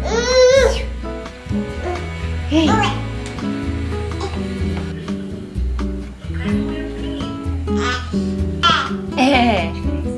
Ei. É.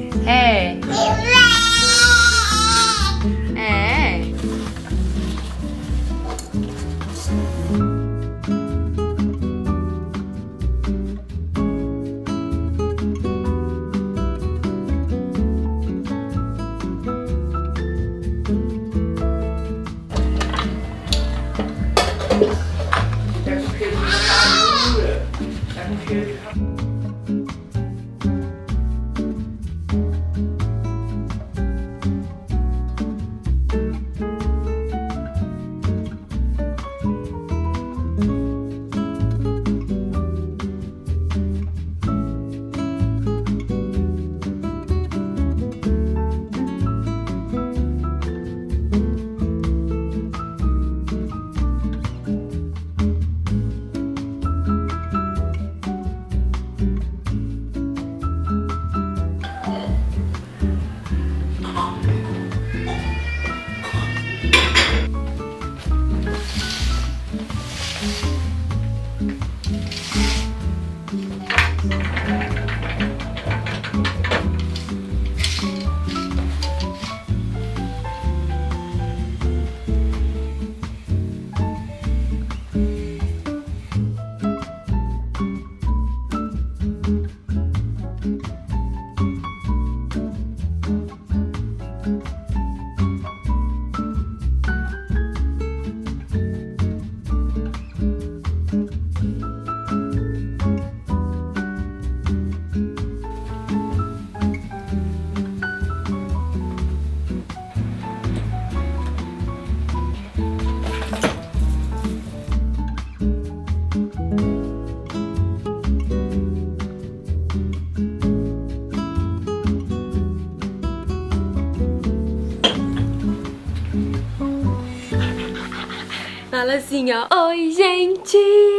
Fala assim, ó. Oi, gente!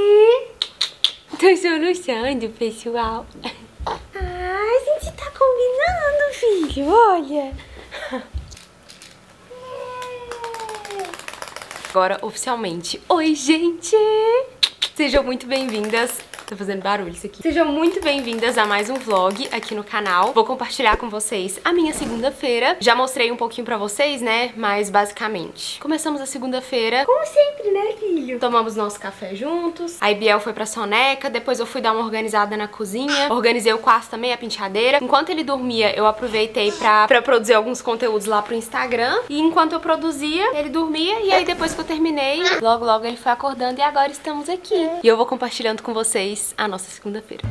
Tô soluçando, pessoal. Ai, a gente tá combinando, filho. Olha. Agora, oficialmente. Oi, gente! Sejam muito bem-vindas. Tô fazendo barulho isso aqui. Sejam muito bem-vindas a mais um vlog aqui no canal. Vou compartilhar com vocês a minha segunda-feira. Já mostrei um pouquinho pra vocês, né? Mas basicamente, começamos a segunda-feira como sempre, né, filho? Tomamos nosso café juntos. Aí Biel foi pra soneca. Depois eu fui dar uma organizada na cozinha. Organizei o quarto também, a penteadeira. Enquanto ele dormia, eu aproveitei pra produzir alguns conteúdos lá pro Instagram. E enquanto eu produzia, ele dormia. E aí depois que eu terminei, logo ele foi acordando. E agora estamos aqui. E eu vou compartilhando com vocês a nossa segunda-feira.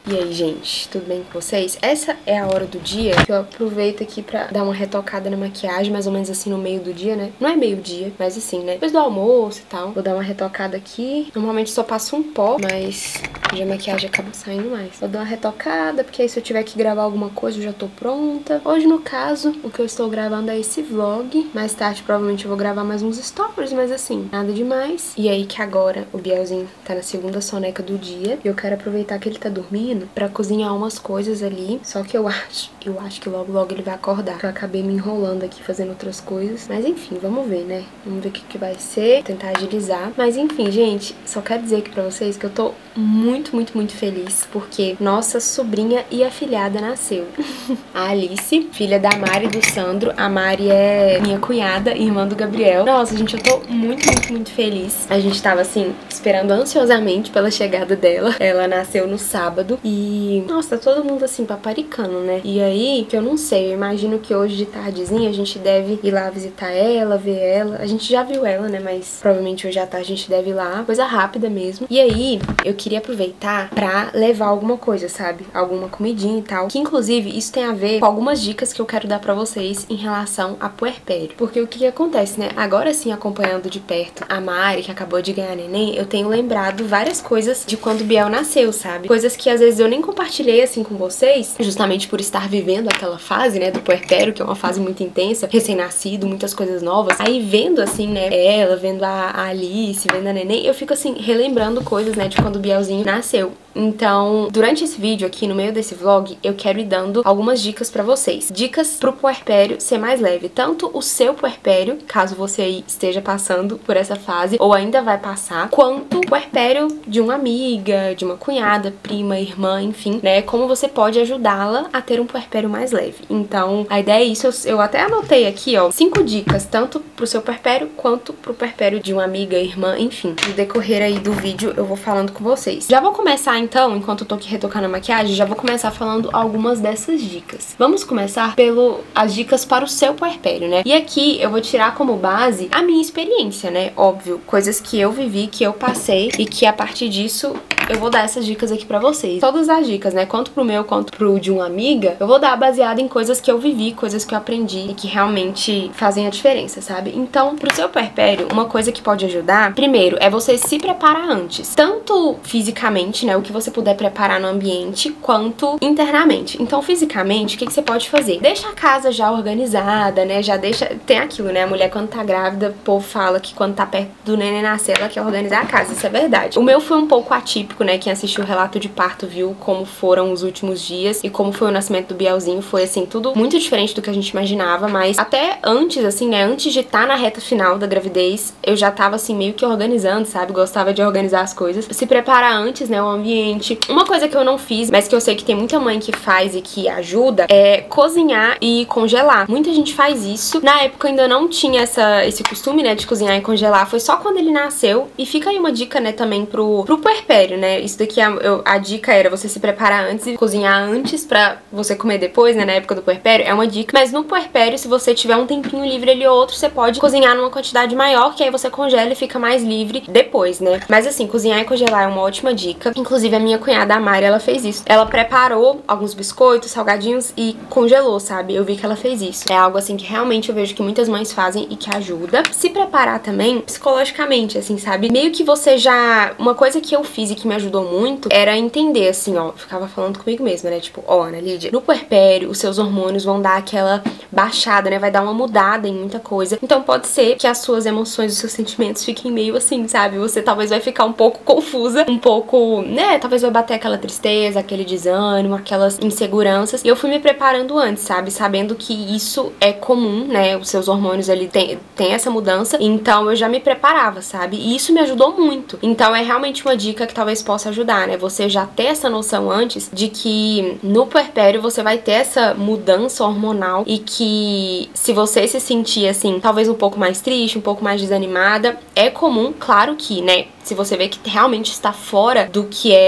E aí, gente, tudo bem com vocês? Essa é a hora do dia que eu aproveito aqui pra dar uma retocada na maquiagem, mais ou menos assim no meio do dia, né? Não é meio-dia, mas assim, né? Depois do almoço e tal. Vou dar uma retocada aqui. Normalmente só passo um pó, mas hoje a maquiagem acaba saindo mais. Vou dar uma retocada, porque aí se eu tiver que gravar alguma coisa eu já tô pronta. Hoje, no caso, o que eu estou gravando é esse vlog. Mais tarde, provavelmente, eu vou gravar mais uns stories, mas assim, nada demais. E aí que agora o Bielzinho tá na segunda soneca do dia e eu quero aproveitar que ele tá dormindo pra cozinhar umas coisas ali. Só que eu acho que logo ele vai acordar. Porque eu acabei me enrolando aqui fazendo outras coisas. Mas enfim, vamos ver, né? Vamos ver o que vai ser. Vou tentar agilizar. Mas enfim, gente, só quero dizer aqui pra vocês que eu tô muito feliz. Porque nossa sobrinha e afilhada nasceu. A Alice, filha da Mari e do Sandro. A Mari é minha cunhada, irmã do Gabriel. Nossa, gente, eu tô muito feliz. A gente tava assim, esperando ansiosamente pela chegada dela. Ela nasceu no sábado. E, nossa, tá todo mundo assim, paparicando, né? E aí, que eu não sei, eu imagino que hoje de tardezinha a gente deve ir lá visitar ela, ver ela. A gente já viu ela, né? Mas provavelmente hoje à tarde a gente deve ir lá. Coisa rápida mesmo. E aí, eu queria aproveitar pra levar alguma coisa, sabe? Alguma comidinha e tal. Que, inclusive, isso tem a ver com algumas dicas que eu quero dar pra vocês em relação a puerpério. Porque o que acontece, né? Agora sim, acompanhando de perto a Mari, que acabou de ganhar neném, eu tenho lembrado várias coisas de quando o Biel nasceu, sabe? Coisas que às vezes eu nem compartilhei assim com vocês, justamente por estar vivendo aquela fase, né, do puerpério, que é uma fase muito intensa, recém-nascido, muitas coisas novas. Aí vendo assim, né, ela, vendo a Alice, vendo a neném, eu fico assim, relembrando coisas, né, de quando o Bielzinho nasceu. Então, durante esse vídeo aqui, no meio desse vlog, eu quero ir dando algumas dicas pra vocês. Dicas pro puerpério ser mais leve. Tanto o seu puerpério, caso você aí esteja passando por essa fase, ou ainda vai passar, quanto o puerpério de uma amiga, de uma cunhada, prima, irmã, enfim, né? Como você pode ajudá-la a ter um puerpério mais leve. Então, a ideia é isso. Eu até anotei aqui, ó, 5 dicas, tanto pro seu puerpério, quanto pro puerpério de uma amiga, irmã, enfim. No decorrer aí do vídeo, eu vou falando com vocês. Já vou começar, então, enquanto eu tô aqui retocando a maquiagem, já vou começar falando algumas dessas dicas. Vamos começar as dicas para o seu puerpério, né? E aqui eu vou tirar como base a minha experiência, né? Óbvio, coisas que eu vivi, que eu passei e que a partir disso eu vou dar essas dicas aqui pra vocês. Todas as dicas, né? Quanto pro meu, quanto pro de uma amiga, eu vou dar baseado em coisas que eu vivi, coisas que eu aprendi e que realmente fazem a diferença, sabe? Então, pro seu puerpério, uma coisa que pode ajudar, primeiro, é você se preparar antes. Tanto fisicamente, né? O que você puder preparar no ambiente, quanto internamente. Então, fisicamente, o que você pode fazer? Deixa a casa já organizada, né? Já deixa... Tem aquilo, né? A mulher, quando tá grávida, o povo fala que quando tá perto do neném nascer, ela quer organizar a casa. Isso é verdade. O meu foi um pouco atípico, né? Quem assistiu o relato de parto viu como foram os últimos dias e como foi o nascimento do Bielzinho. Foi, assim, tudo muito diferente do que a gente imaginava, mas até antes, assim, né? Antes de estar na reta final da gravidez, eu já tava, assim, meio que organizando, sabe? Gostava de organizar as coisas. Se preparar antes, né? O ambiente. Uma coisa que eu não fiz, mas que eu sei que tem muita mãe que faz e que ajuda, é cozinhar e congelar. Muita gente faz isso. Na época ainda não tinha esse costume, né? De cozinhar e congelar. Foi só quando ele nasceu. E fica aí uma dica, né? Também pro puerpério, né? Isso daqui, a dica era você se preparar antes e cozinhar antes pra você comer depois, né? Na época do puerpério, é uma dica. Mas no puerpério, se você tiver um tempinho livre ali ou outro, você pode cozinhar numa quantidade maior, que aí você congela e fica mais livre depois, né? Mas assim, cozinhar e congelar é uma ótima dica. Inclusive, a minha cunhada, a Mari, ela fez isso. Ela preparou alguns biscoitos, salgadinhos e congelou, sabe? Eu vi que ela fez isso. É algo assim que realmente eu vejo que muitas mães fazem e que ajuda. Se preparar também psicologicamente, assim, sabe? Meio que você já... Uma coisa que eu fiz e que me ajudou muito era entender, assim, ó, eu ficava falando comigo mesma, né? Tipo, ó, Ana Lídia, no puerpério, os seus hormônios vão dar aquela baixada, né? Vai dar uma mudada em muita coisa. Então pode ser que as suas emoções, os seus sentimentos fiquem meio assim, sabe? Você talvez vai ficar um pouco confusa, um pouco, né? Talvez vai bater aquela tristeza, aquele desânimo, aquelas inseguranças. E eu fui me preparando antes, sabe? Sabendo que isso é comum, né? Os seus hormônios ali tem essa mudança. Então eu já me preparava, sabe? E isso me ajudou muito. Então é realmente uma dica que talvez possa ajudar, né? Você já ter essa noção antes de que no puerpério você vai ter essa mudança hormonal e que se você se sentir assim, talvez um pouco mais triste, um pouco mais desanimada, é comum, claro que, né? Se você vê que realmente está fora do que é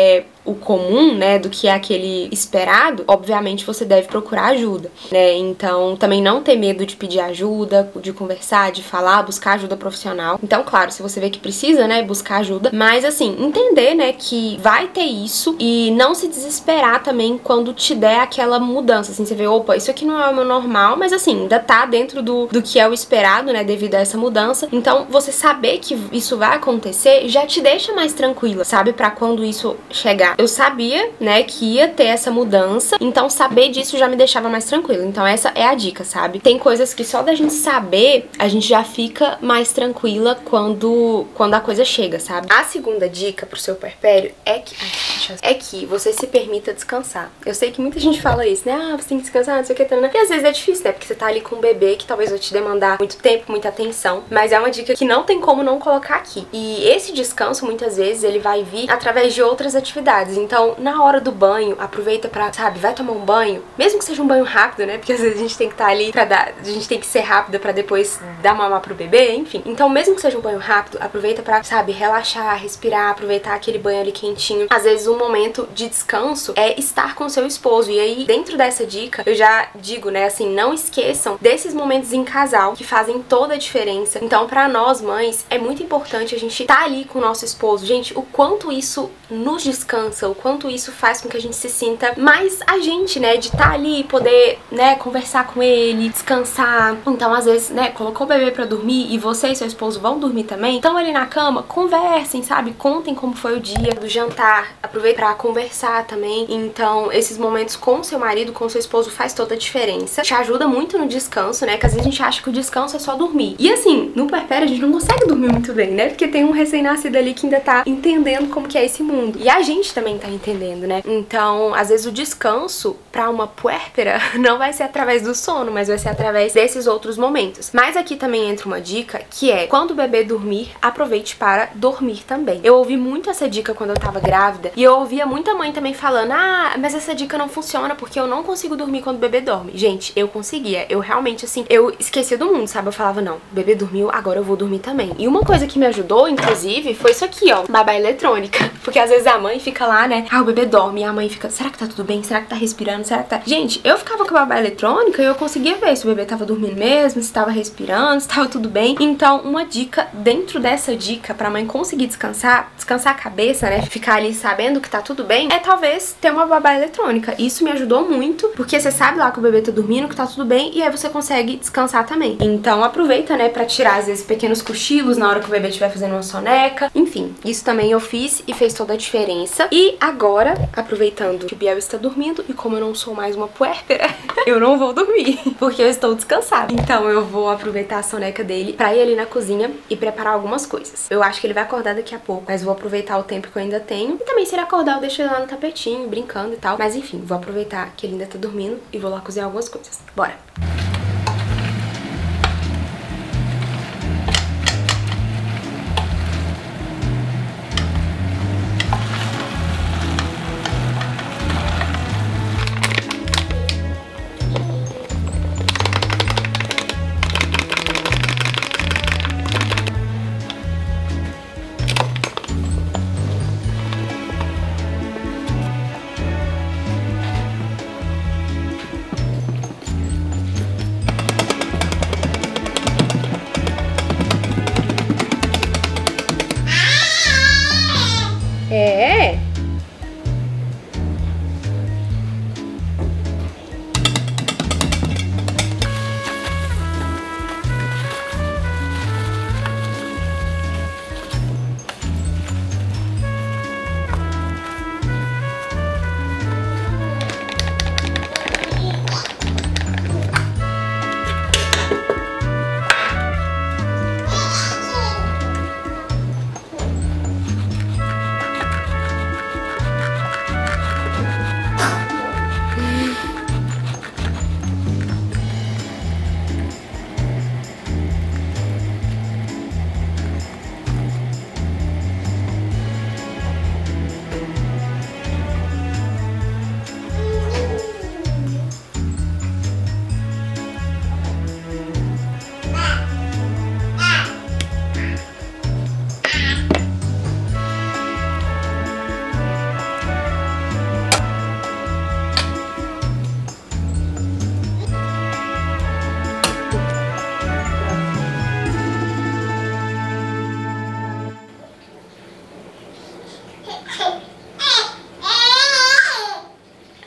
o comum, né, do que é aquele esperado, obviamente você deve procurar ajuda, né? Então, também não ter medo de pedir ajuda, de conversar, de falar, buscar ajuda profissional. Então, claro, se você vê que precisa, né, buscar ajuda, mas assim, entender, né, que vai ter isso e não se desesperar também quando te der aquela mudança, assim, você vê, opa, isso aqui não é o meu normal, mas assim, ainda tá dentro do que é o esperado, né, devido a essa mudança. Então, você saber que isso vai acontecer já te deixa mais tranquila, sabe, pra quando isso chegar. Eu sabia, né, que ia ter essa mudança, então saber disso já me deixava mais tranquila. Então essa é a dica, sabe? Tem coisas que só da gente saber, a gente já fica mais tranquila quando a coisa chega, sabe? A segunda dica pro seu puerpério é que você se permita descansar. Eu sei que muita gente fala isso, né? Ah, você tem que descansar, não sei o que, e às vezes é difícil, né? Porque você tá ali com um bebê que talvez vai te demandar muito tempo, muita atenção, mas é uma dica que não tem como não colocar aqui. E esse descanso, muitas vezes, ele vai vir através de outras atividades. Então, na hora do banho, aproveita pra, sabe, vai tomar um banho, mesmo que seja um banho rápido, né? Porque às vezes a gente tem que estar ali pra dar, a gente tem que ser rápida pra depois dar mamar pro bebê, enfim. Então, mesmo que seja um banho rápido, aproveita pra, sabe, relaxar, respirar, aproveitar aquele banho ali quentinho. Às vezes, um momento de descanso é estar com seu esposo. E aí, dentro dessa dica, eu já digo, né, assim, não esqueçam desses momentos em casal que fazem toda a diferença. Então, pra nós, mães, é muito importante a gente estar ali com o nosso esposo. Gente, o quanto isso nos descansa, o quanto isso faz com que a gente se sinta mais a gente, né, de estar ali, poder, né, conversar com ele, descansar. Então, às vezes, né, colocou o bebê pra dormir e você e seu esposo vão dormir também, estão ali na cama, conversem, sabe, contem como foi o dia do jantar, aproveita pra conversar também. Então, esses momentos com o seu marido, com o seu esposo faz toda a diferença, te ajuda muito no descanso, né, que às vezes a gente acha que o descanso é só dormir. E assim, no puerpério a gente não consegue dormir muito bem, né, porque tem um recém-nascido ali que ainda tá entendendo como que é esse mundo. E a gente também tá entendendo, né? Então, às vezes o descanso pra uma puérpera não vai ser através do sono, mas vai ser através desses outros momentos. Mas aqui também entra uma dica, que é, quando o bebê dormir, aproveite para dormir também. Eu ouvi muito essa dica quando eu tava grávida, e eu ouvia muita mãe também falando, ah, mas essa dica não funciona porque eu não consigo dormir quando o bebê dorme. Gente, eu conseguia. Eu realmente, assim, eu esquecia do mundo, sabe? Eu falava, não, o bebê dormiu, agora eu vou dormir também. E uma coisa que me ajudou, inclusive, foi isso aqui, ó, babá eletrônica. Porque às vezes a mãe fica lá, né, ah, o bebê dorme, e a mãe fica, será que tá tudo bem? Será que tá respirando? Será que tá... Gente, eu ficava com a babá eletrônica e eu conseguia ver se o bebê tava dormindo mesmo, se tava respirando, se tava tudo bem. Então, uma dica dentro dessa dica pra mãe conseguir descansar a cabeça, né, ficar ali sabendo que tá tudo bem, é talvez ter uma babá eletrônica. Isso me ajudou muito, porque você sabe lá que o bebê tá dormindo, que tá tudo bem, e aí você consegue descansar também. Então, aproveita, né, pra tirar, às vezes, pequenos cochilos na hora que o bebê estiver fazendo uma soneca. Enfim, isso também eu fiz e fez toda a diferença. E agora, aproveitando que o Biel está dormindo e como eu não sou mais uma puérpera, eu não vou dormir, porque eu estou descansada. Então eu vou aproveitar a soneca dele pra ir ali na cozinha e preparar algumas coisas. Eu acho que ele vai acordar daqui a pouco, mas vou aproveitar o tempo que eu ainda tenho. E também se ele acordar eu deixo ele lá no tapetinho, brincando e tal. Mas enfim, vou aproveitar que ele ainda tá dormindo e vou lá cozinhar algumas coisas. Bora!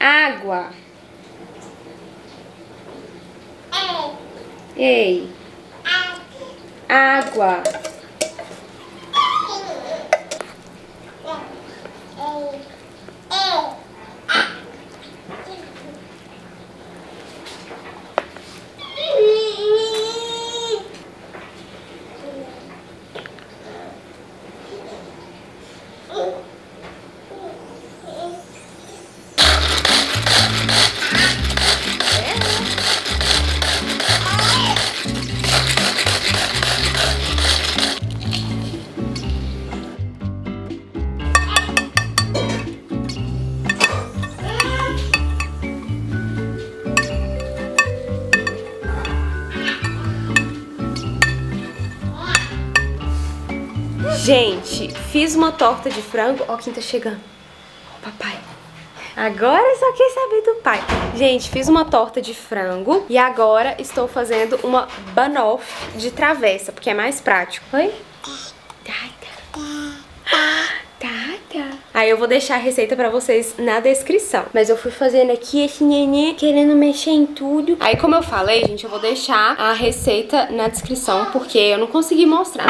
Água. Ei. Água. Gente, fiz uma torta de frango. Ó quem tá chegando. Ó, papai. Agora só quer saber do pai. Gente, fiz uma torta de frango e agora estou fazendo uma banoffee de travessa, porque é mais prático. Oi? Aí eu vou deixar a receita pra vocês na descrição. Mas eu fui fazendo aqui esse nenê querendo mexer em tudo. Aí como eu falei, gente, eu vou deixar a receita na descrição, porque eu não consegui mostrar.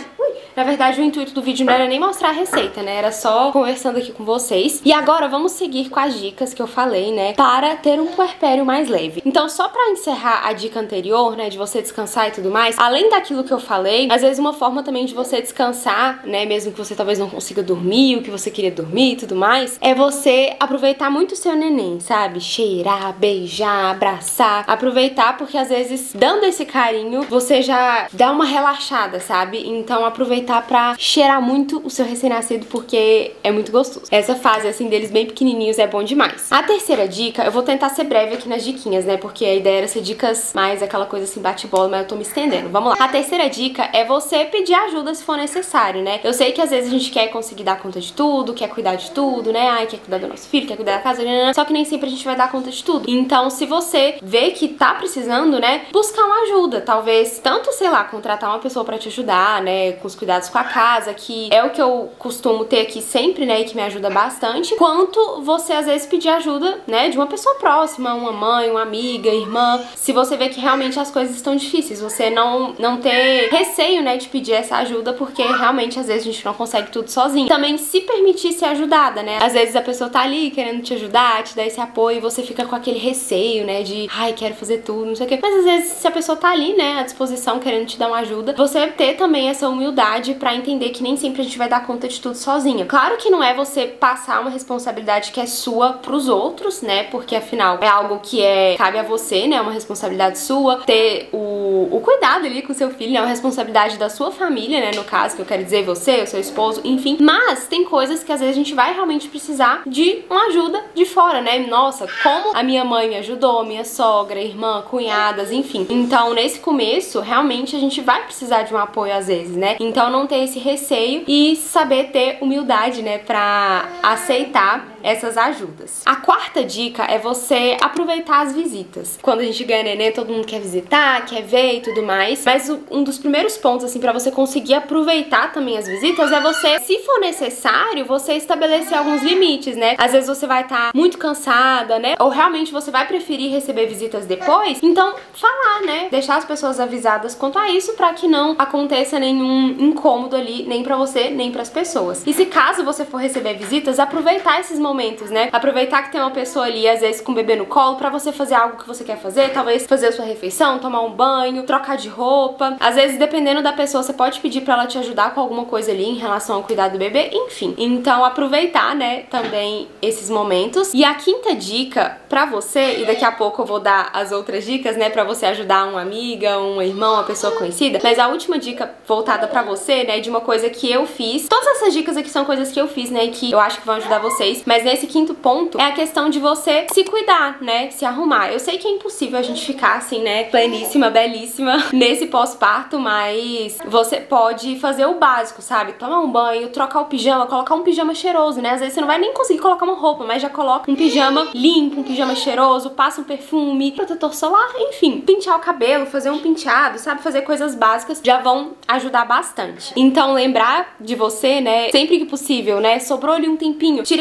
Na verdade, o intuito do vídeo não era nem mostrar a receita, né? Era só conversando aqui com vocês. E agora vamos seguir com as dicas que eu falei, né? Para ter um puerpério mais leve. Então, só pra encerrar a dica anterior, né? De você descansar e tudo mais. Além daquilo que eu falei, às vezes uma forma também de você descansar, né? Mesmo que você talvez não consiga dormir, o que você queria dormir e tudo mais. É você aproveitar muito o seu neném, sabe? Cheirar, beijar, abraçar. Aproveitar porque às vezes, dando esse carinho, você já dá uma relaxada, sabe? Então, aproveitar pra cheirar muito o seu recém-nascido, porque é muito gostoso. Essa fase, assim, deles bem pequenininhos é bom demais. A terceira dica, eu vou tentar ser breve aqui nas diquinhas, né? Porque a ideia era ser dicas mais aquela coisa assim, bate-bola, mas eu tô me estendendo. Vamos lá. A terceira dica é você pedir ajuda se for necessário, né? Eu sei que às vezes a gente quer conseguir dar conta de tudo, quer cuidar de tudo, né? Ai, quer cuidar do nosso filho, quer cuidar da casa, só que nem sempre a gente vai dar conta de tudo. Então, se você vê que tá precisando, né? Buscar uma ajuda. Talvez, tanto, sei lá, contratar uma pessoa pra te ajudar, né? Com os cuidados com a casa, que é o que eu costumo ter aqui sempre, né, e que me ajuda bastante, quanto você às vezes pedir ajuda, né, de uma pessoa próxima, uma mãe, uma amiga, irmã, se você vê que realmente as coisas estão difíceis, você não ter receio, né, de pedir essa ajuda, porque realmente às vezes a gente não consegue tudo sozinho. Também se permitir ser ajudada, né, às vezes a pessoa tá ali querendo te ajudar, te dar esse apoio, e você fica com aquele receio, né, de, ai, quero fazer tudo, não sei o que, mas às vezes se a pessoa tá ali, né, à disposição, querendo te dar uma ajuda, você ter também essa humildade pra entender que nem sempre a gente vai dar conta de tudo sozinha. Claro que não é você passar uma responsabilidade que é sua pros outros, né? Porque afinal é algo que cabe a você, né? É uma responsabilidade sua. Ter o cuidado ali com o seu filho, né? É uma responsabilidade da sua família, né? No caso, que eu quero dizer, você, o seu esposo, enfim. Mas tem coisas que às vezes a gente vai realmente precisar de uma ajuda de fora, né? Nossa, como a minha mãe me ajudou, minha sogra, irmã, cunhadas, enfim. Então, nesse começo, realmente a gente vai precisar de um apoio às vezes, né? Então, não ter esse receio e saber ter humildade, né, pra aceitar essas ajudas. A quarta dica é você aproveitar as visitas. Quando a gente ganha neném, todo mundo quer visitar, quer ver e tudo mais, mas um dos primeiros pontos, assim, pra você conseguir aproveitar também as visitas é você, se for necessário, você estabelecer alguns limites, né? Às vezes você vai estar muito cansada, né? Ou realmente você vai preferir receber visitas depois, então falar, né? Deixar as pessoas avisadas quanto a isso pra que não aconteça nenhum incômodo ali, nem pra você, nem pras pessoas. E se caso você for receber visitas, aproveitar esses momentos, né? Aproveitar que tem uma pessoa ali, às vezes com o bebê no colo, pra você fazer algo que você quer fazer, talvez fazer a sua refeição, tomar um banho, trocar de roupa. Às vezes, dependendo da pessoa, você pode pedir pra ela te ajudar com alguma coisa ali em relação ao cuidado do bebê, enfim. Então, aproveitar, né, também esses momentos. E a quinta dica pra você, e daqui a pouco eu vou dar as outras dicas, né, pra você ajudar uma amiga, um irmão, uma pessoa conhecida, mas a última dica voltada pra você, né, de uma coisa que eu fiz. Todas essas dicas aqui são coisas que eu fiz, né, e que eu acho que vão ajudar vocês, mas nesse quinto ponto é a questão de você se cuidar, né, se arrumar. Eu sei que é impossível a gente ficar assim, né, pleníssima, belíssima nesse pós-parto, mas você pode fazer o básico, sabe? Tomar um banho, trocar o pijama, colocar um pijama cheiroso, né? Às vezes você não vai nem conseguir colocar uma roupa, mas já coloca um pijama limpo, um pijama cheiroso, passa um perfume, protetor solar, enfim. Pentear o cabelo, fazer um penteado, sabe? Fazer coisas básicas já vão ajudar bastante. Então lembrar de você, né, sempre que possível, né, sobrou ali um tempinho, tira esse tempinho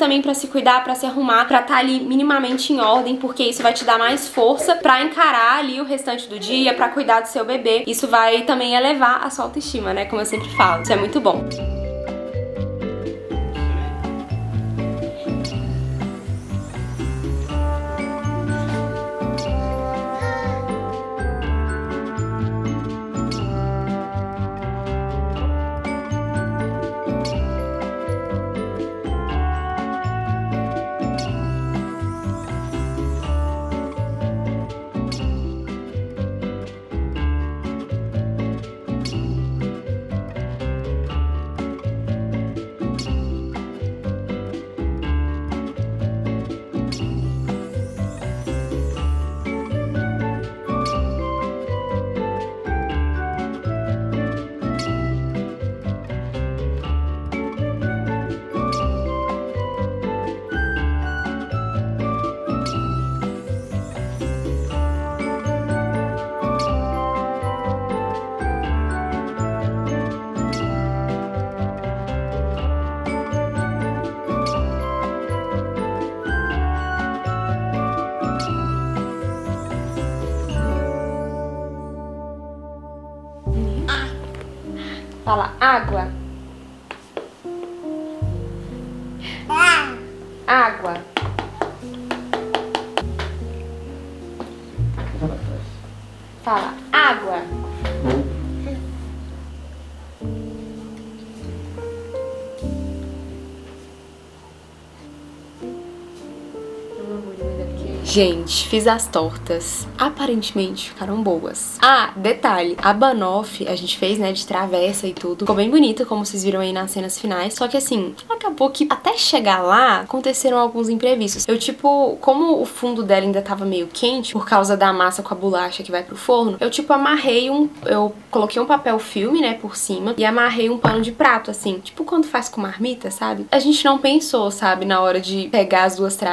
também pra se cuidar, pra se arrumar, pra estar ali minimamente em ordem, porque isso vai te dar mais força pra encarar ali o restante do dia, pra cuidar do seu bebê. Isso vai também elevar a sua autoestima, né? Como eu sempre falo. Isso é muito bom. Fala, água. Água. Fala, água. Gente, fiz as tortas. Aparentemente ficaram boas. Ah, detalhe, a banoffee a gente fez, né, de travessa e tudo. Ficou bem bonita, como vocês viram aí nas cenas finais. Só que assim, acabou que até chegar lá, aconteceram alguns imprevistos. Eu, tipo, como o fundo dela ainda tava meio quente, por causa da massa com a bolacha que vai pro forno, eu, tipo, amarrei eu coloquei um papel filme, né, por cima e amarrei um pano de prato, assim. Tipo quando faz com marmita, sabe? A gente não pensou, sabe, na hora de pegar as duas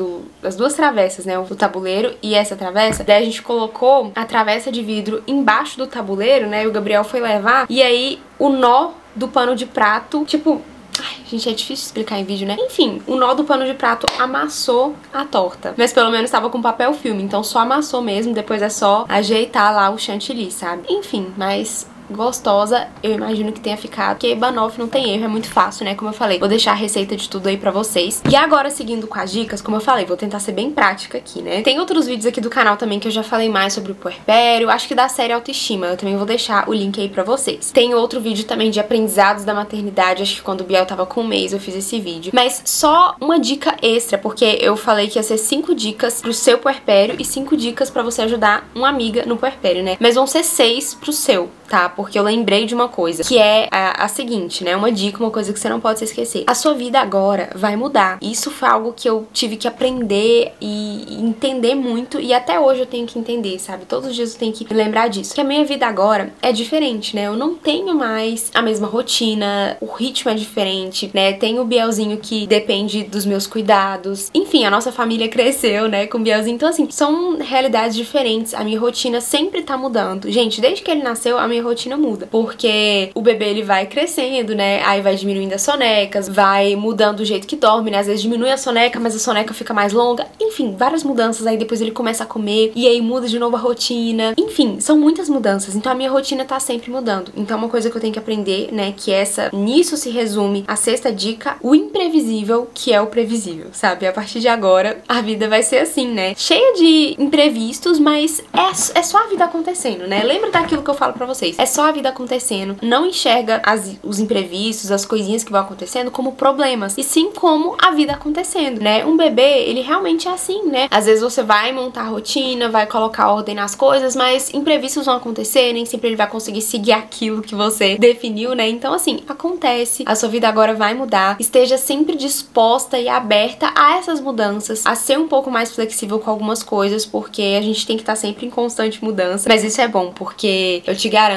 travessas, né, o tabuleiro e essa travessa. Daí a gente colocou a travessa de vidro embaixo do tabuleiro, né, e o Gabriel foi levar, e aí o nó do pano de prato, tipo... Ai, gente, é difícil explicar em vídeo, né? Enfim, o nó do pano de prato amassou a torta. Mas pelo menos tava com papel filme, então só amassou mesmo, depois é só ajeitar lá o chantilly, sabe? Enfim, mas... gostosa, eu imagino que tenha ficado, porque banoffee não tem erro, é muito fácil, né, como eu falei. Vou deixar a receita de tudo aí pra vocês. E agora, seguindo com as dicas, como eu falei, vou tentar ser bem prática aqui, né. Tem outros vídeos aqui do canal também que eu já falei mais sobre o puerpério, acho que da série Autoestima, eu também vou deixar o link aí pra vocês. Tem outro vídeo também de aprendizados da maternidade, acho que quando o Biel tava com 1 mês eu fiz esse vídeo. Mas só uma dica extra, porque eu falei que ia ser 5 dicas pro seu puerpério e 5 dicas pra você ajudar uma amiga no puerpério, né. Mas vão ser 6 pro seu, tá? Porque eu lembrei de uma coisa, que é a seguinte, né? Uma dica, uma coisa que você não pode se esquecer. A sua vida agora vai mudar. Isso foi algo que eu tive que aprender e entender muito, e até hoje eu tenho que entender, sabe? Todos os dias eu tenho que me lembrar disso. Que a minha vida agora é diferente, né? Eu não tenho mais a mesma rotina, o ritmo é diferente, né? Tem o Bielzinho que depende dos meus cuidados. Enfim, a nossa família cresceu, né? Com o Bielzinho. Então, assim, são realidades diferentes. A minha rotina sempre tá mudando. Gente, desde que ele nasceu, a minha rotina muda, porque o bebê ele vai crescendo, né, aí vai diminuindo as sonecas, vai mudando o jeito que dorme, né, às vezes diminui a soneca, mas a soneca fica mais longa, enfim, várias mudanças, aí depois ele começa a comer, e aí muda de novo a rotina, enfim, são muitas mudanças, então a minha rotina tá sempre mudando, então uma coisa que eu tenho que aprender, né, que nisso se resume a 6ª dica, o imprevisível, que é o previsível, sabe, a partir de agora, a vida vai ser assim, né, cheia de imprevistos, mas é só a vida acontecendo, né, lembra daquilo que eu falo pra vocês, é só a vida acontecendo, não enxerga os imprevistos, as coisinhas que vão acontecendo como problemas, e sim como a vida acontecendo, né? Um bebê, ele realmente é assim, né? Às vezes você vai montar a rotina, vai colocar ordem nas coisas, mas imprevistos vão acontecer, nem sempre ele vai conseguir seguir aquilo que você definiu, né? Então, assim, acontece, a sua vida agora vai mudar, esteja sempre disposta e aberta a essas mudanças, a ser um pouco mais flexível com algumas coisas, porque a gente tem que estar sempre em constante mudança, mas isso é bom, porque eu te garanto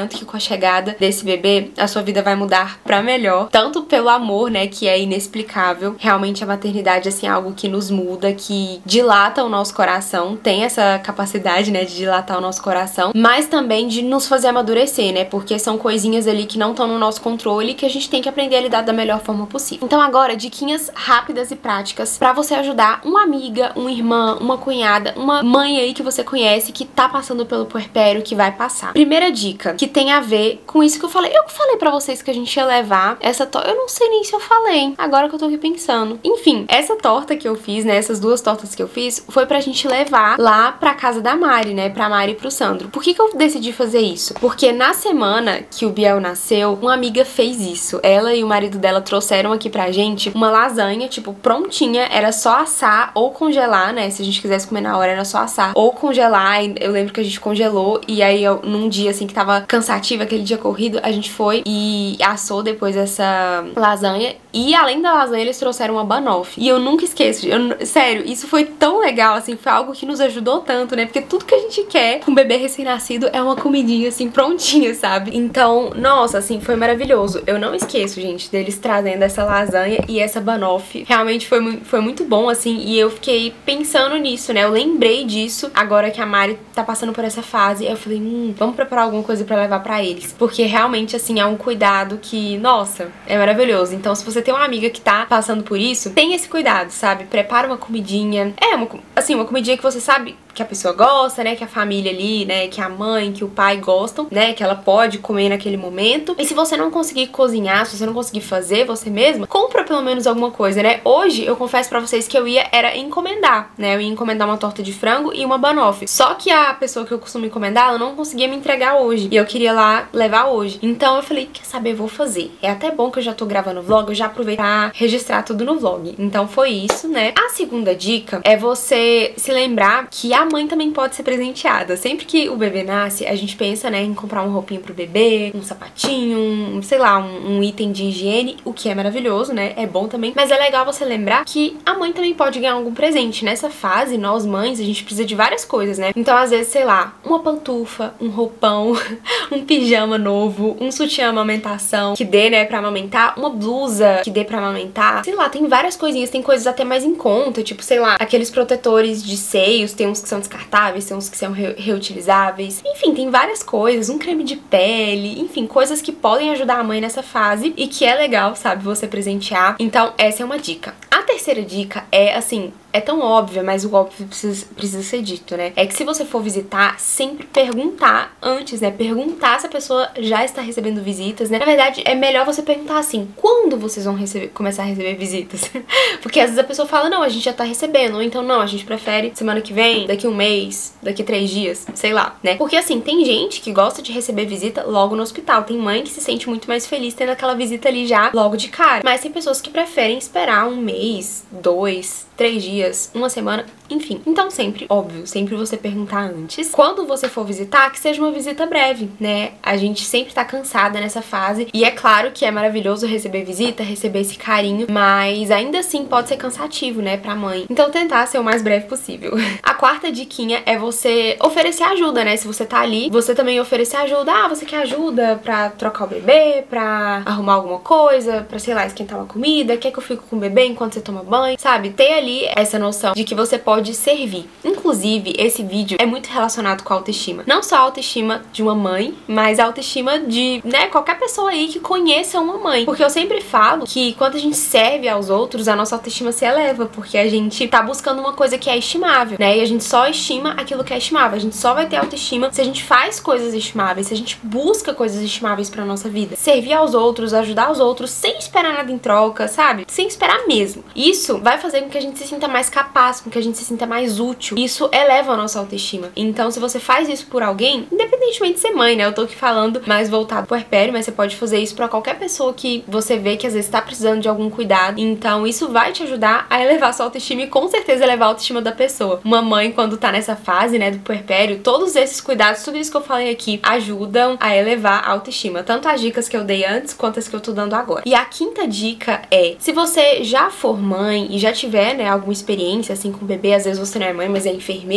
garanto que com a chegada desse bebê, a sua vida vai mudar pra melhor. Tanto pelo amor, né, que é inexplicável. Realmente a maternidade, assim, é algo que nos muda, que dilata o nosso coração. Tem essa capacidade, né, de dilatar o nosso coração. Mas também de nos fazer amadurecer, né, porque são coisinhas ali que não estão no nosso controle e que a gente tem que aprender a lidar da melhor forma possível. Então agora, diquinhas rápidas e práticas pra você ajudar uma amiga, uma irmã, uma cunhada, uma mãe aí que você conhece que tá passando pelo puerpério, que vai passar. Primeira dica, que tem a ver com isso que eu falei. Eu falei pra vocês que a gente ia levar essa torta. Eu não sei nem se eu falei, agora que eu tô aqui pensando. Enfim, essa torta que eu fiz, né, essas duas tortas que eu fiz, foi pra gente levar lá pra casa da Mari, né, pra Mari e pro Sandro. Por que que eu decidi fazer isso? Porque na semana que o Biel nasceu, uma amiga fez isso. Ela e o marido dela trouxeram aqui pra gente uma lasanha, tipo, prontinha, era só assar ou congelar, né, se a gente quisesse comer na hora era só assar ou congelar. Eu lembro que a gente congelou e aí num dia assim que tava cansativo, aquele dia corrido, a gente foi e assou depois essa lasanha. E além da lasanha, eles trouxeram uma banoffee. E eu nunca esqueço, sério, isso foi tão legal, assim, foi algo que nos ajudou tanto, né? Porque tudo que a gente quer com um bebê recém-nascido é uma comidinha, assim, prontinha, sabe? Então, nossa, assim, foi maravilhoso. Eu não esqueço, gente, deles trazendo essa lasanha e essa banoffee. Realmente foi muito bom, assim, e eu fiquei pensando nisso, né? Eu lembrei disso agora que a Mari tá passando por essa fase. Eu falei, vamos preparar alguma coisa pra levar pra eles. Porque realmente, assim, é um cuidado que, nossa, é maravilhoso. Então, se você tem uma amiga que tá passando por isso, tem esse cuidado, sabe? Prepara uma comidinha. Uma comidinha que você sabe que a pessoa gosta, né? Que a família ali, né? Que a mãe, que o pai gostam, né? Que ela pode comer naquele momento. E se você não conseguir cozinhar, se você não conseguir fazer você mesma, compra pelo menos alguma coisa, né? Hoje, eu confesso pra vocês que eu era encomendar, né? Eu ia encomendar uma torta de frango e uma banoffee. Só que a pessoa que eu costumo encomendar, ela não conseguia me entregar hoje. E eu queria lá levar hoje. Então eu falei, quer saber, vou fazer. É até bom que eu já tô gravando vlog, eu já aproveito pra registrar tudo no vlog. Então foi isso, né? A segunda dica é você se lembrar que a mãe também pode ser presenteada. Sempre que o bebê nasce, a gente pensa, né, em comprar um roupinho pro bebê, um sapatinho, sei lá, um item de higiene, o que é maravilhoso, né? É bom também. Mas é legal você lembrar que a mãe também pode ganhar algum presente. Nessa fase, nós mães, a gente precisa de várias coisas, né? Então, às vezes, sei lá, uma pantufa, um roupão, um pijama novo, um sutiã amamentação que dê, né, pra amamentar, uma blusa que dê pra amamentar. Sei lá, tem várias coisinhas, tem coisas até mais em conta, tipo, sei lá, aqueles protetores de seios, tem uns que são descartáveis, tem uns que são reutilizáveis. Enfim, tem várias coisas, um creme de pele, enfim, coisas que podem ajudar a mãe nessa fase e que é legal, sabe, você presentear. Então, essa é uma dica. A terceira dica é, assim, é tão óbvia, mas o óbvio precisa ser dito, né? É que se você for visitar, sempre perguntar antes, né? Perguntar se a pessoa já está recebendo visitas, né? Na verdade, é melhor você perguntar assim, quando vocês vão começar a receber visitas? Porque às vezes a pessoa fala, não, a gente já tá recebendo, ou então não, a gente prefere semana que vem, daqui um mês, daqui 3 dias, sei lá, né? Porque assim, tem gente que gosta de receber visita logo no hospital, tem mãe que se sente muito mais feliz tendo aquela visita ali já logo de cara, mas tem pessoas que preferem esperar um mês, 2, 3 dias, uma semana, enfim. Então sempre, óbvio, sempre você perguntar antes. Quando você for visitar, que seja uma visita breve, né? A gente sempre tá cansada nessa fase e é claro que é maravilhoso receber visita, receber esse carinho, mas ainda assim pode ser cansativo, né, pra mãe. Então tentar ser o mais breve possível. A quarta diquinha é você oferecer ajuda, né? Se você tá ali, você também oferecer ajuda. Ah, você quer ajuda pra trocar o bebê, pra arrumar alguma coisa, pra, sei lá, esquentar uma comida, quer que eu fique com o bebê enquanto você toma banho, sabe? Ter ali essa noção de que você pode servir. Inclusive, esse vídeo é muito relacionado com a autoestima. Não só a autoestima de uma mãe, mas a autoestima de, né, qualquer pessoa aí que conheça uma mãe. Porque eu sempre falo que quando a gente serve aos outros, a nossa autoestima se eleva, porque a gente tá buscando uma coisa que é estimável, né? E a gente só estima aquilo que é estimável. A gente só vai ter autoestima se a gente faz coisas estimáveis, se a gente busca coisas estimáveis pra nossa vida. Servir aos outros, ajudar os outros, sem esperar nada em troca, sabe? Sem esperar mesmo. Isso vai fazer com que a gente se sinta mais capaz, com que a gente se sinta mais útil. Isso eleva a nossa autoestima. Então, se você faz isso por alguém, independentemente de ser mãe, né? Eu tô aqui falando mais voltado pro puerpério, mas você pode fazer isso pra qualquer pessoa que você vê que às vezes tá precisando de algum cuidado. Então, isso vai te ajudar a elevar a sua autoestima e com certeza elevar a autoestima da pessoa. Uma mãe, quando tá nessa fase, né, do puerpério, todos esses cuidados, tudo isso que eu falei aqui, ajudam a elevar a autoestima. Tanto as dicas que eu dei antes, quanto as que eu tô dando agora. E a quinta dica é, se você já for mãe e já tiver, né, alguma experiência assim com o bebê, às vezes você não é mãe, mas é enfermeira,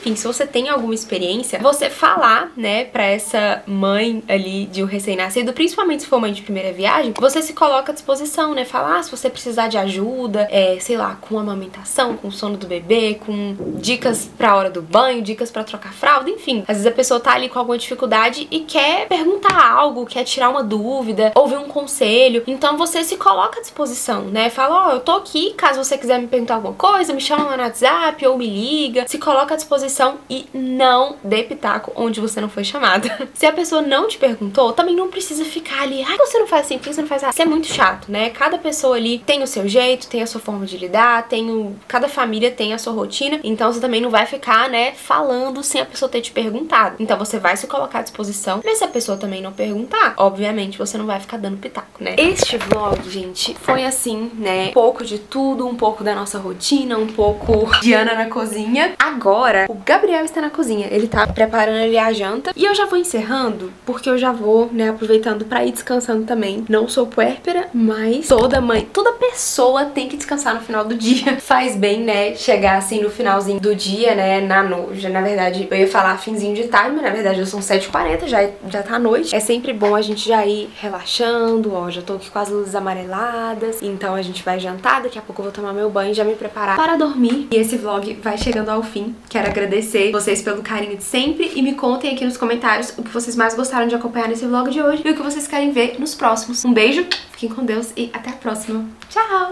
enfim, se você tem alguma experiência, você falar, né, pra essa mãe ali de um recém-nascido, principalmente se for mãe de primeira viagem, você se coloca à disposição, né, falar se você precisar de ajuda, sei lá, com amamentação, com o sono do bebê, com dicas pra hora do banho, dicas pra trocar fralda, enfim. Às vezes a pessoa tá ali com alguma dificuldade e quer perguntar algo, quer tirar uma dúvida, ouvir um conselho, então você se coloca à disposição, né, fala, ó, eu tô aqui, caso você quiser me perguntar alguma coisa, me chama lá no WhatsApp ou me liga, se coloca à disposição e não dê pitaco onde você não foi chamada. Se a pessoa não te perguntou, também não precisa ficar ali, ai, você não faz assim, por que você não faz assim? Isso é muito chato, né? Cada pessoa ali tem o seu jeito, tem a sua forma de lidar, cada família tem a sua rotina, então você também não vai ficar, né, falando sem a pessoa ter te perguntado. Então você vai se colocar à disposição, mas se a pessoa também não perguntar, obviamente você não vai ficar dando pitaco, né? Este vlog, gente, foi assim, né, um pouco de tudo, um pouco da nossa rotina, um pouco de Ana na cozinha. Agora, o Gabriel está na cozinha, ele tá preparando ali a janta e eu já vou encerrando, porque eu já vou, né, aproveitando pra ir descansando também. Não sou puérpera, mas toda mãe, toda pessoa tem que descansar no final do dia. Faz bem, né, chegar assim no finalzinho do dia, né, na verdade, eu ia falar finzinho de tarde, mas na verdade já são 7h40, já tá à noite. É sempre bom a gente já ir relaxando, ó, já tô aqui com as luzes amareladas, então a gente vai jantar, daqui a pouco eu vou tomar meu banho e já me preparar para dormir. E esse vlog vai chegando ao fim. Quero agradecer vocês pelo carinho de sempre e me contem aqui nos comentários o que vocês mais gostaram de acompanhar nesse vlog de hoje e o que vocês querem ver nos próximos. Um beijo, fiquem com Deus e até a próxima. Tchau!